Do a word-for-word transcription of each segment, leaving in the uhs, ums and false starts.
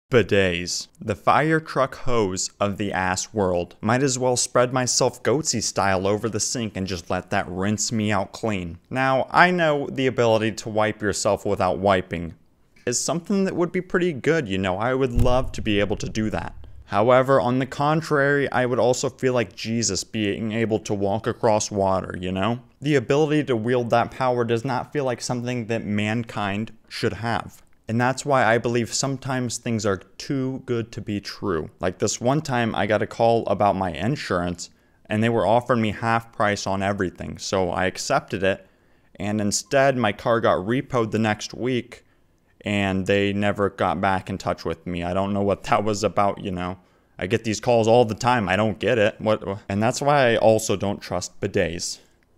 Bidets. The fire truck hose of the ass world. Might as well spread myself goatsy style over the sink and just let that rinse me out clean. Now, I know the ability to wipe yourself without wiping is something that would be pretty good, you know. I would love to be able to do that. However, on the contrary, I would also feel like Jesus being able to walk across water, you know? The ability to wield that power does not feel like something that mankind should have. And that's why I believe sometimes things are too good to be true. Like this one time I got a call about my insurance and they were offering me half price on everything. So I accepted it, and instead my car got repoed the next week and they never got back in touch with me. I don't know what that was about, you know. I get these calls all the time. I don't get it. What? And that's why I also don't trust bidets.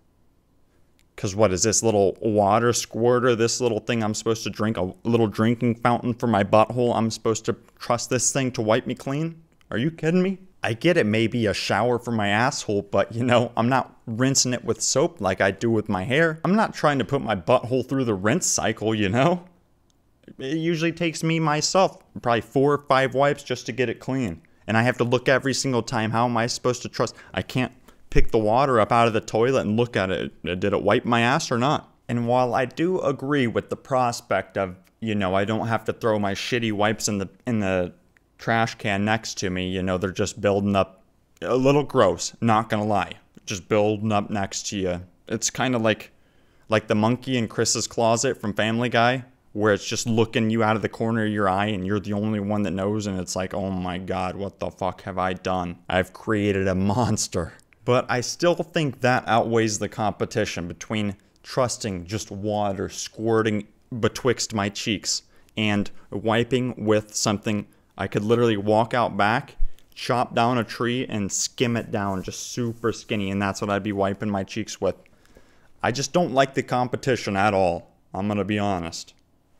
Because what is this little water squirter, this little thing I'm supposed to drink, a little drinking fountain for my butthole? I'm supposed to trust this thing to wipe me clean? Are you kidding me? I get it may be a shower for my asshole, but you know, I'm not rinsing it with soap like I do with my hair. I'm not trying to put my butthole through the rinse cycle, you know? It usually takes me myself probably four or five wipes just to get it clean. And I have to look every single time. How am I supposed to trust? I can't pick the water up out of the toilet and look at it. Did it wipe my ass or not? And while I do agree with the prospect of, you know, I don't have to throw my shitty wipes in the in the trash can next to me, you know, they're just building up, a little gross, not gonna lie. Just building up next to you. It's kind of like like the monkey in Chris's closet from Family Guy, where it's just looking you out of the corner of your eye and you're the only one that knows, and it's like, oh my god, what the fuck have I done? I've created a monster. But I still think that outweighs the competition between trusting just water squirting betwixt my cheeks and wiping with something I could literally walk out back, chop down a tree, and skim it down just super skinny, and that's what I'd be wiping my cheeks with. I just don't like the competition at all. I'm gonna be honest.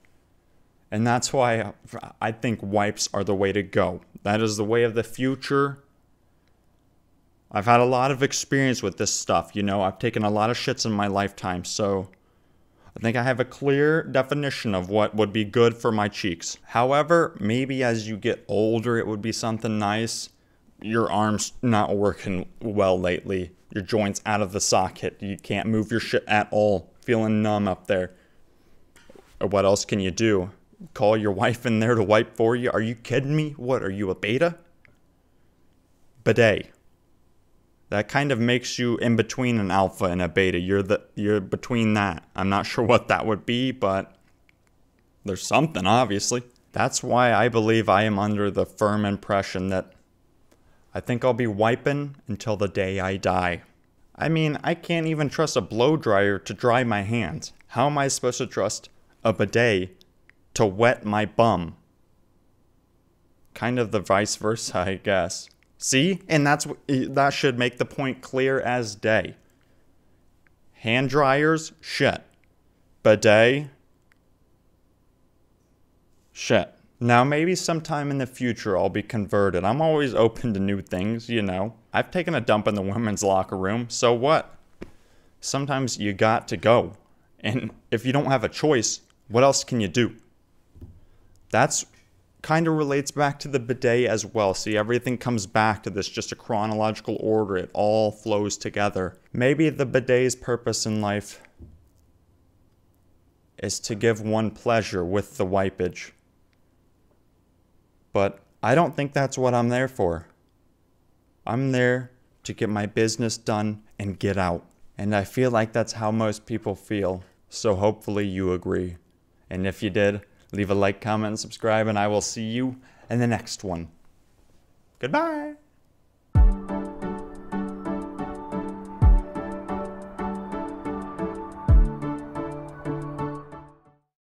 And that's why I think wipes are the way to go. That is the way of the future. I've had a lot of experience with this stuff, you know. I've taken a lot of shits in my lifetime, so I think I have a clear definition of what would be good for my cheeks. However, maybe as you get older, it would be something nice. Your arm's not working well lately. Your joint's out of the socket. You can't move your shit at all. Feeling numb up there. Or what else can you do? Call your wife in there to wipe for you? Are you kidding me? What, are you a beta? Bidet. That kind of makes you in between an alpha and a beta. You're the you're between that. I'm not sure what that would be, but there's something, obviously. That's why I believe I am under the firm impression that I think I'll be wiping until the day I die. I mean, I can't even trust a blow dryer to dry my hands. How am I supposed to trust a bidet to wet my bum? Kind of the vice versa, I guess. See? And that's that should make the point clear as day. Hand dryers, shit. Bidet, shit. Now maybe sometime in the future I'll be converted. I'm always open to new things, you know. I've taken a dump in the women's locker room, so what? Sometimes you got to go. And if you don't have a choice, what else can you do? That's kind of relates back to the bidet as well. See, everything comes back to this, just a chronological order. It all flows together. Maybe the bidet's purpose in life is to give one pleasure with the wipage. But I don't think that's what I'm there for. I'm there to get my business done and get out. And I feel like that's how most people feel. So hopefully you agree. And if you did, leave a like, comment, and subscribe, and I will see you in the next one. Goodbye!